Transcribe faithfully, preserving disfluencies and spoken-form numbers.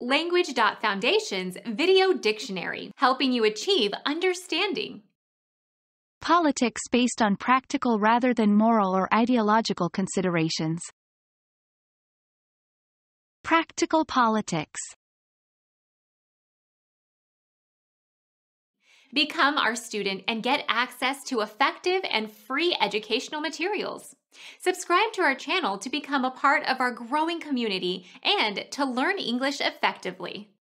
Language.Foundation's Video Dictionary, helping you achieve understanding. Politics based on practical rather than moral or ideological considerations. Practical politics. Become our student and get access to effective and free educational materials. Subscribe to our channel to become a part of our growing community and to learn English effectively.